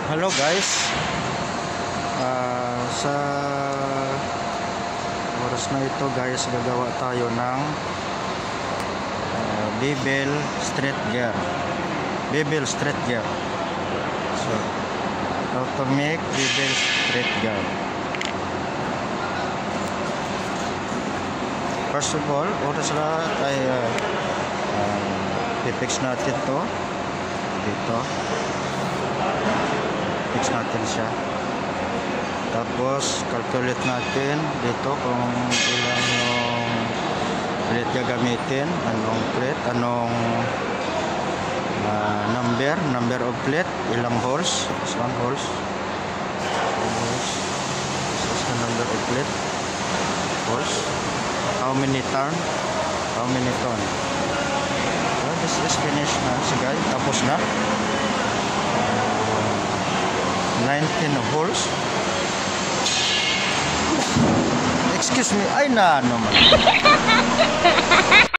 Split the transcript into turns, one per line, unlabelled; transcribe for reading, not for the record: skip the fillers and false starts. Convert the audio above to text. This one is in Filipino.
Hello guys, sa oras na ito guys, gagawa tayo ng bevel straight gear. So how to make bevel straight gear. First of all, oras na ay fix natin to dito. Fix natin siya. Tapos calculate natin dito kung ilan yung plate gagamitin, anong plate, anong number of plate, ilang holes. This one holes. This is the number of plate. Holes. How many turn? How many turn? So this is finished na si guys. Tapos na. 19 holes. Excuse me, ay na naman.